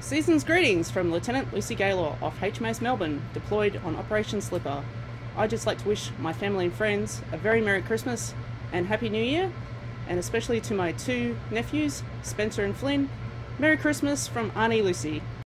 Season's greetings from Lieutenant Lucy Gaylor off HMAS Melbourne, deployed on Operation Slipper. I'd just like to wish my family and friends a very Merry Christmas and Happy New Year, and especially to my two nephews, Spencer and Flynn, Merry Christmas from Auntie Lucy.